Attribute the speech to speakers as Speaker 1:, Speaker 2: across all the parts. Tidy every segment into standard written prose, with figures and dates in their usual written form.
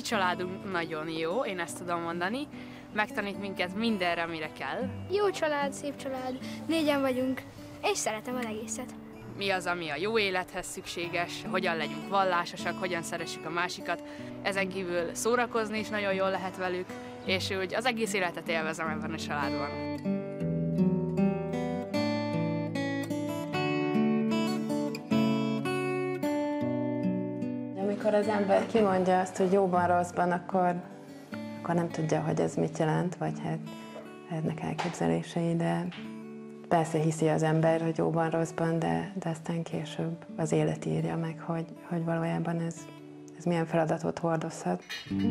Speaker 1: családunk nagyon jó, én ezt tudom mondani. Megtanít minket mindenre, amire kell.
Speaker 2: Jó család, szép család, 4-en vagyunk, és szeretem az egészet.
Speaker 1: Mi az, ami a jó élethez szükséges, hogyan legyünk vallásosak, hogyan szeressük a másikat. Ezen kívül szórakozni is nagyon jól lehet velük, és úgy az egész életet élvezem ebben a családban.
Speaker 3: Amikor az ember kimondja azt, hogy jóban, rosszban, akkor nem tudja, hogy ez mit jelent, vagy hát lehetnek elképzelései, de persze hiszi az ember, hogy jóban, rosszban, de aztán később az élet írja meg, hogy valójában ez milyen feladatot hordozhat.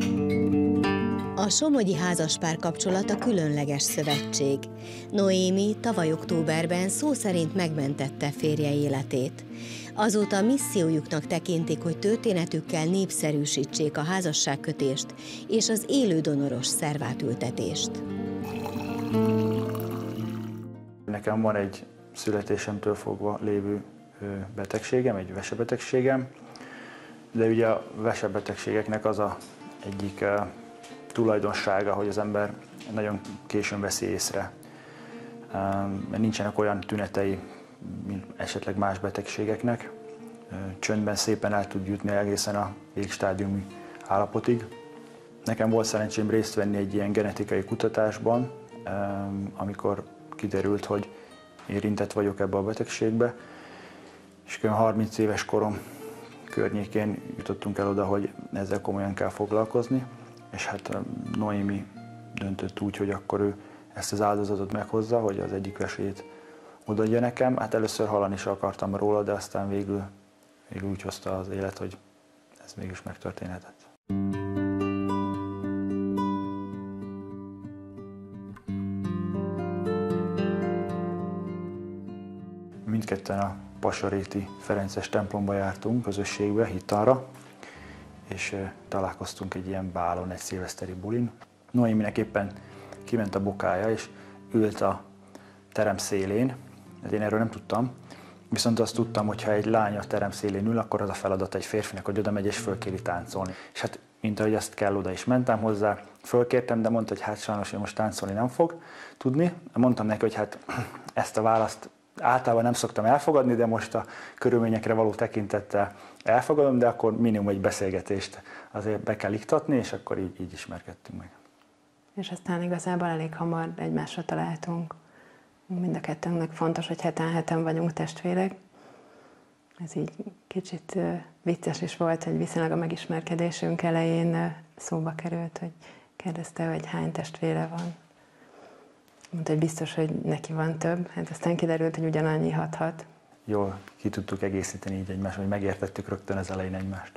Speaker 4: A somogyi házaspár kapcsolata különleges szövetség. Noémi tavaly októberben szó szerint megmentette férje életét. Azóta missziójuknak tekintik, hogy történetükkel népszerűsítsék a házasságkötést és az élő donoros szervátültetést.
Speaker 5: Nekem van egy születésemtől fogva lévő betegségem, egy vesebetegségem, de ugye a vesebetegségeknek az egyik tulajdonsága, hogy az ember nagyon későn veszi észre. Mert nincsenek olyan tünetei, mint esetleg más betegségeknek. Csöndben szépen el tud jutni egészen a végstádiumi állapotig. Nekem volt szerencsém részt venni egy ilyen genetikai kutatásban, amikor kiderült, hogy érintett vagyok ebbe a betegségbe, és kb. 30 éves korom környékén jutottunk el oda, hogy ezzel komolyan kell foglalkozni, és hát Noémi döntött úgy, hogy akkor ő ezt az áldozatot meghozza, hogy az egyik vesélyét odaadja nekem. Hát először hallani is akartam róla, de aztán végül úgy hozta az élet, hogy ez mégis megtörténhetett. Mindketten a Pasaréti Ferences templomba jártunk, közösségbe, hittanra, és találkoztunk egy ilyen bálon, egy szilveszteri bulin. Noéminek éppen kiment a bokája, és ült a terem szélén. Én erről nem tudtam, viszont azt tudtam, hogy ha egy lány a terem szélén ül, akkor az a feladat egy férfinak, hogy oda megy és fölkéri táncolni. És hát, mint ahogy azt kell, oda is mentem hozzá, fölkértem, de mondta, hogy hát sajnos ő most táncolni nem fog tudni. Mondtam neki, hogy hát ezt a választ általában nem szoktam elfogadni, de most a körülményekre való tekintettel elfogadom, de akkor minimum egy beszélgetést azért be kell iktatni, és akkor így ismerkedtünk meg.
Speaker 3: És aztán igazából elég hamar egymásra találtunk. Mind a kettőnknek fontos, hogy heten vagyunk testvérek. Ez így kicsit vicces is volt, hogy viszonylag a megismerkedésünk elején szóba került, hogy kérdezte, hogy hány testvére van. Mondta, hogy biztos, hogy neki van több, hát aztán kiderült, hogy ugyanannyi 6.
Speaker 5: Jól ki tudtuk egészíteni így egymást, hogy megértettük rögtön az elején egymást.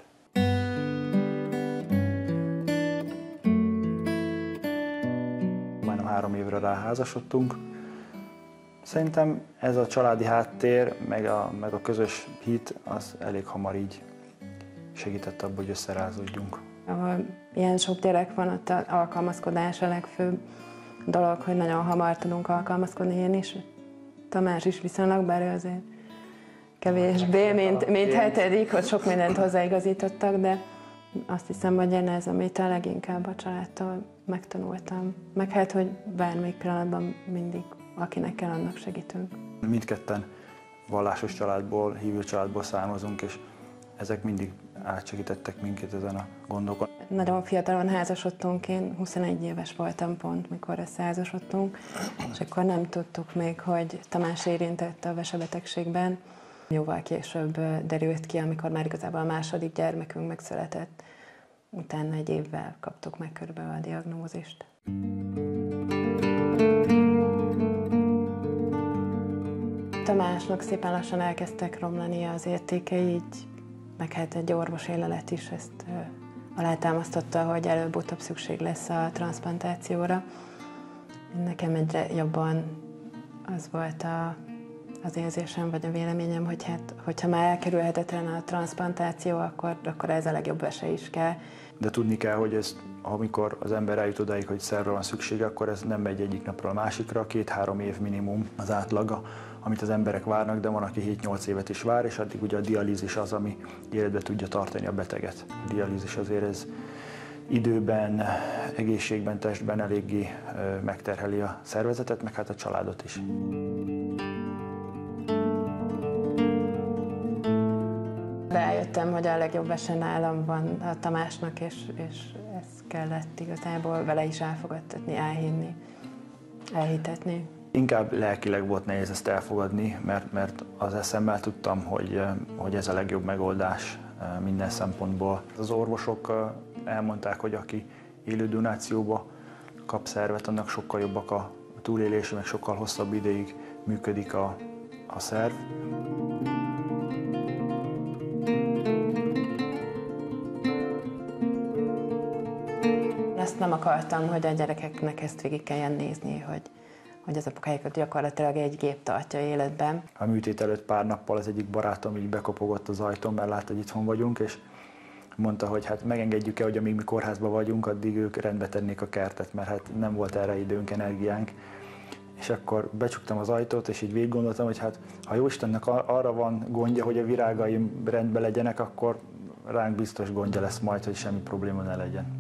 Speaker 5: Majdnem 3 évre ráházasodtunk. Szerintem ez a családi háttér, meg a közös hit, az elég hamar így segített abban, hogy összerázódjunk.
Speaker 3: Ahol ilyen sok gyerek van, ott az alkalmazkodás a legfőbb dolog, hogy nagyon hamar tudunk alkalmazkodni, én is. Tamás is viszonylag, bár ő azért kevésbé, mint 7, hogy sok mindent hozzáigazítottak, de azt hiszem, hogy én ez, amit a leginkább a családtól megtanultam. Meg hát, hogy bármelyik pillanatban mindig, akinek kell, annak segítünk.
Speaker 5: Mindketten vallásos családból, hívő családból származunk, és ezek mindig átsegítettek minket ezen a gondokon.
Speaker 3: Nagyon fiatalon házasodtunk, én 21 éves voltam pont, mikor összeházasodtunk, és akkor nem tudtuk még, hogy Tamás érintett a vesebetegségben. Jóval később derült ki, amikor már igazából a második gyermekünk megszületett. Utána 1 évvel kaptuk meg körülbelül a diagnózist. Tamásnak szépen lassan elkezdtek romlani az értékei, így meg hát egy orvosi lelet is ezt alátámasztotta, hogy előbb-utóbb szükség lesz a transzplantációra. Nekem egyre jobban az volt az érzésem, vagy a véleményem, hogy hát, hogyha már elkerülhetetlen a transzplantáció, akkor ez a legjobb esély is kell.
Speaker 5: De tudni kell, hogy ez, amikor az ember eljut odáig, hogy szervre van szüksége, akkor ez nem megy egyik napról a másikra, 2-3 év minimum az átlaga, amit az emberek várnak, de van, aki 7-8 évet is vár, és addig ugye a dialízis az, ami életbe tudja tartani a beteget. A dialízis azért ez időben, egészségben, testben eléggé megterheli a szervezetet, meg hát a családot is.
Speaker 3: Rájöttem, hogy a legjobb vese nálam van a Tamásnak, és ezt kellett igazából vele is elfogadtatni, elhinni, elhitetni.
Speaker 5: Inkább lelkileg volt nehéz ezt elfogadni, mert az eszemmel tudtam, hogy ez a legjobb megoldás minden szempontból. Az orvosok elmondták, hogy aki élő donációba kap szervet, annak sokkal jobbak a túlélése, meg sokkal hosszabb ideig működik a szerv.
Speaker 3: Azt nem akartam, hogy a gyerekeknek ezt végig kelljen nézni, hogy az apukáikat gyakorlatilag egy gép tartja életben.
Speaker 5: A műtét előtt pár nappal az egyik barátom így bekopogott az ajtón, mert látta, hogy itthon vagyunk, és mondta, hogy hát megengedjük-e, hogy amíg mi kórházban vagyunk, addig ők rendbe tennék a kertet, mert hát nem volt erre időnk, energiánk. És akkor becsuktam az ajtót, és így végig gondoltam, hogy hát ha Jóistennek arra van gondja, hogy a virágaim rendben legyenek, akkor ránk biztos gondja lesz majd, hogy semmi probléma ne legyen.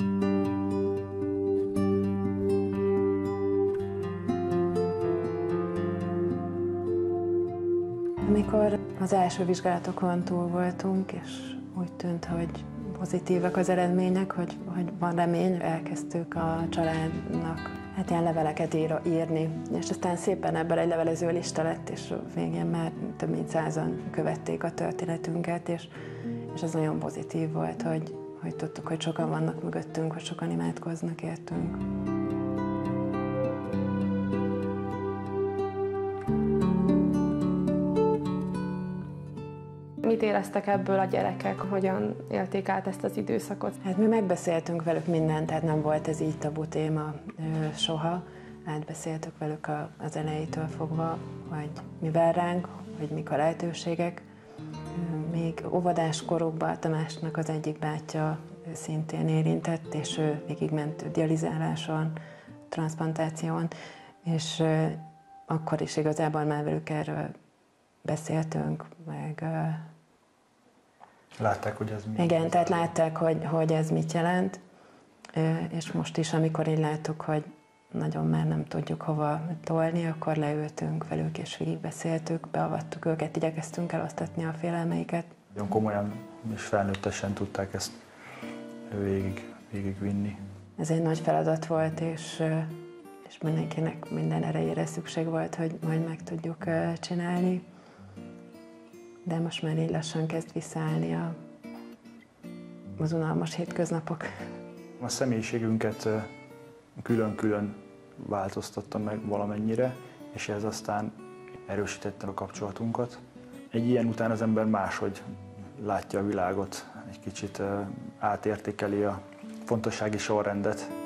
Speaker 3: Amikor az első vizsgálatokon túl voltunk, és úgy tűnt, hogy pozitívak az eredmények, hogy van remény, elkezdtük a családnak ilyen leveleket írni. És aztán szépen ebből egy levelező lista lett, és végén már több mint 100-an követték a történetünket, és ez nagyon pozitív volt, hogy tudtuk, hogy sokan vannak mögöttünk, hogy sokan imádkoznak értünk.
Speaker 6: Mit éreztek ebből a gyerekek, hogyan élték át ezt az időszakot?
Speaker 3: Hát mi megbeszéltünk velük mindent, tehát nem volt ez így tabu téma soha. Átbeszéltük velük az elejétől fogva, hogy mi vár ránk, hogy mik a lehetőségek. Még óvodás korukban Tamásnak az egyik bátyja szintén érintett, és ő végigment dializáláson, transzplantáción, és akkor is igazából már velük erről beszéltünk, meg...
Speaker 5: Látták, hogy ez mit
Speaker 3: Igen,
Speaker 5: jelent.
Speaker 3: tehát látták, hogy ez mit jelent, és most is, amikor így láttuk, hogy nagyon már nem tudjuk hova tolni, akkor leültünk velük, és végigbeszéltük, beavattuk őket, igyekeztünk elosztatni a félelmeiket.
Speaker 5: Nagyon komolyan és felnőttesen tudták ezt végigvinni.
Speaker 3: Ez egy nagy feladat volt, és mindenkinek minden erejére szükség volt, hogy majd meg tudjuk csinálni. De most már így lassan kezd visszaállni az unalmas hétköznapok.
Speaker 5: A személyiségünket külön-külön változtatta meg valamennyire, és ez aztán erősítette a kapcsolatunkat. Egy ilyen után az ember máshogy látja a világot, egy kicsit átértékeli a fontossági sorrendet.